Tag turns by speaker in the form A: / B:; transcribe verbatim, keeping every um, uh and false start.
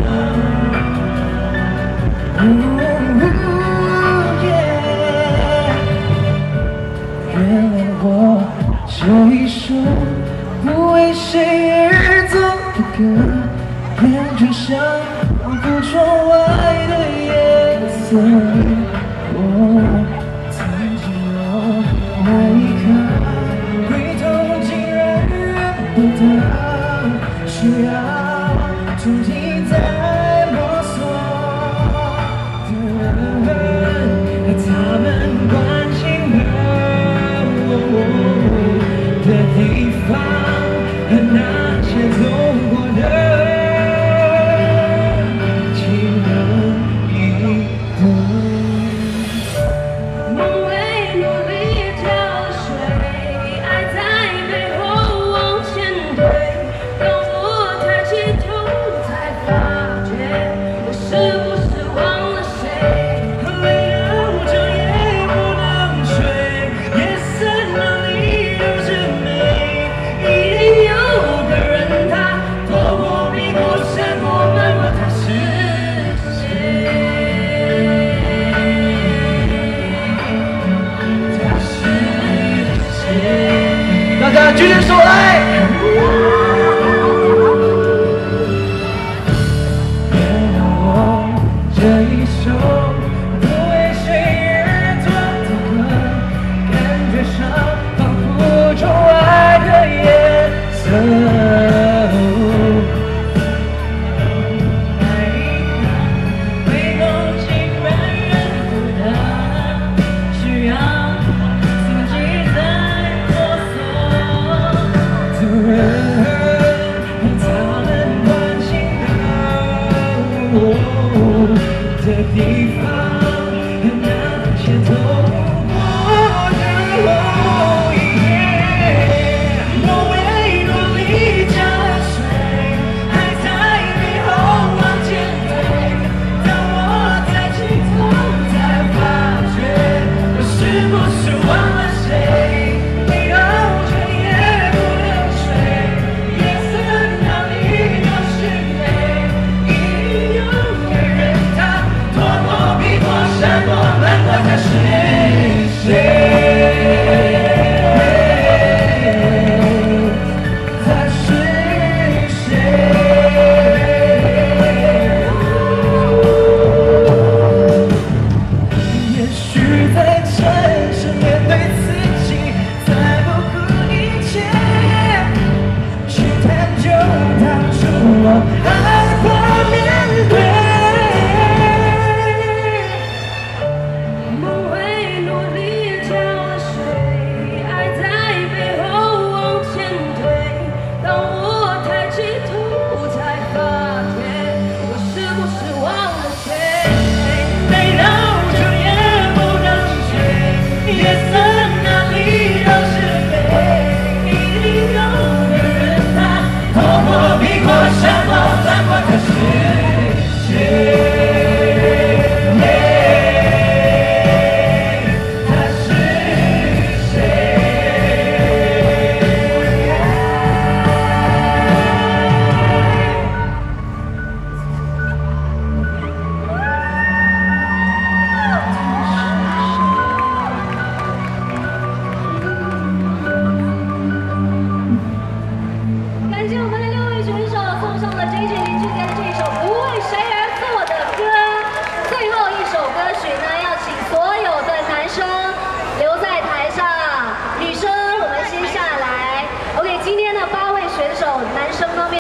A: 原谅我这一首不为谁而作的歌，感觉像仿佛窗外的颜色。我曾经有那一刻，回头竟然认不得，需要重新再摸索的人，他们关心的的地方和那些走过的情人一个。
B: 梦为努力浇水，爱在背后往前推。当我抬起头，才发觉我是不是忘了谁？
A: 累了我整夜不能睡，夜色哪里都是美。
B: 一定有个人，他躲过避过闪过漫过，他是谁？他是谁？
A: 大家举起手来！原谅我这一首不为谁而作的歌，感觉上仿佛窗外的颜色。
B: 回头竟然认不得，需要自己再摸索
A: 的人，他们关心的的地方。